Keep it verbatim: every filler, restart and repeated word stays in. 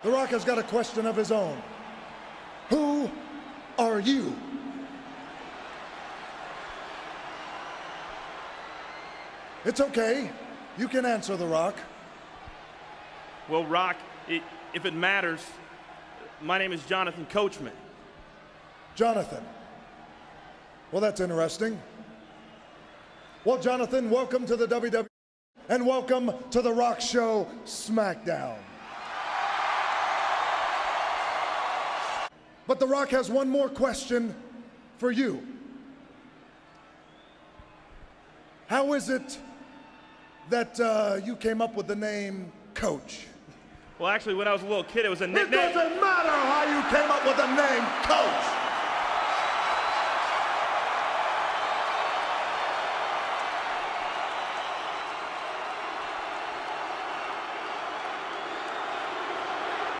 The Rock has got a question of his own. Who are you? It's okay. You can answer, The Rock. Well, Rock, it, if it matters, my name is Jonathan Coachman. Jonathan. Well, that's interesting. Well, Jonathan, welcome to the W W E and welcome to The Rock Show SmackDown. But The Rock has one more question for you. How is it that uh, you came up with the name Coach? Well, actually, when I was a little kid, it was a It nickname. doesn't matter how you came up with the name Coach.